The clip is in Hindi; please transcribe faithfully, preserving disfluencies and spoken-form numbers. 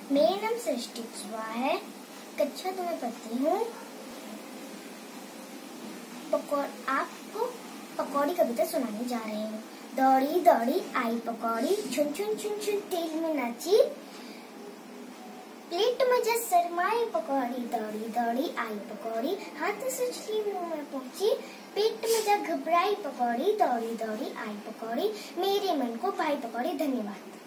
मेरा नाम सृष्टि कुशवाहा है। कक्षा दो में पढ़ती हूँ। आपको पकौड़ी कविता सुनाने जा रही हूँ। दौड़ी दौड़ी आई पकौड़ी, छुन छुन छुन छुन तेल में नाची, प्लेट में जब शरमाई पकौड़ी, दौड़ी दौड़ी आई पकौड़ी, हाथ से उछली मुंह में पहुंची, पेट में जब घबराई पकौड़ी, दौड़ी दौड़ी आई पकौड़ी, मेरे मन को भाई पकौड़ी। धन्यवाद।